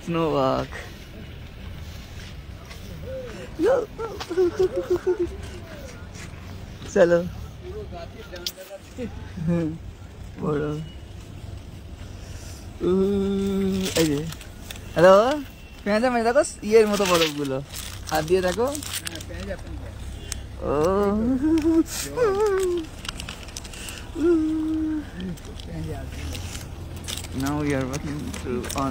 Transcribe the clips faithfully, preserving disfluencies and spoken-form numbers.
Snow walk. चलो বড় hello পেঁজা মেয়ে দেখো ইয়ের মতো বরফগুলো হাত দিয়ে দেখো ও now we are walking through on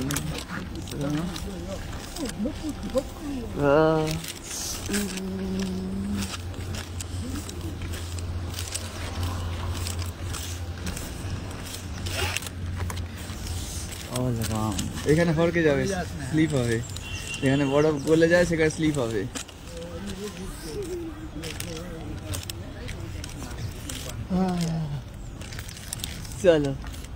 uh, এখানে ফরকে যাবে স্লিপ হবে এখানে বরফ গলে যায় সেখানে স্লিপ হবে চলো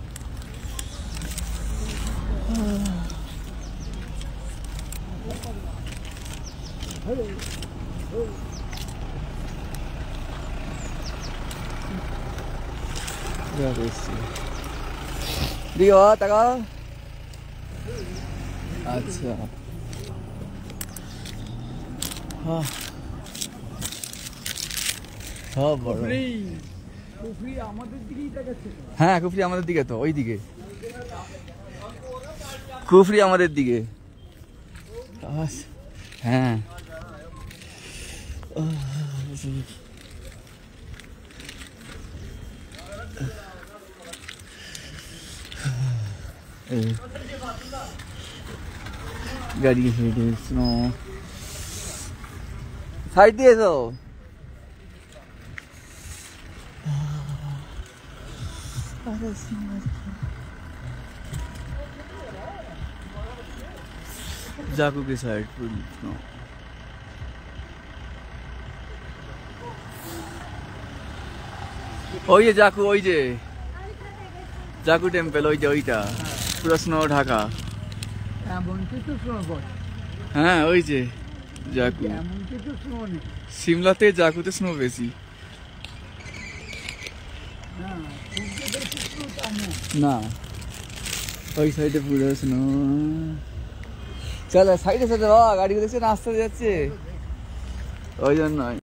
দিও টাকা আচ্ছা হ্যাঁ হ্যাঁ বড় কুফরি আমাদের দিকেই তাকাচ্ছে হ্যাঁ কুফরি আমাদের দিকে তো ওই দিকে কুফরি আমাদের দিকে হ্যাঁ गाड़ी हेडे स्नो साइड दिए तो जाकू की साइड पूरी स्नो ওই যে জাকু ওই যে জাকু টেম্পল ওই যে ওইটা পুরো স্নো ঢাকা হ্যাঁ ওই যে জাকু সিমলাতে জাকুতে স্নো বেশি না ওই সাইডে পুরো স্নো চলো সাইডে সাইডে বাবা গাড়িগুলো দেখছে না আস্তে যাচ্ছে ওই জন্য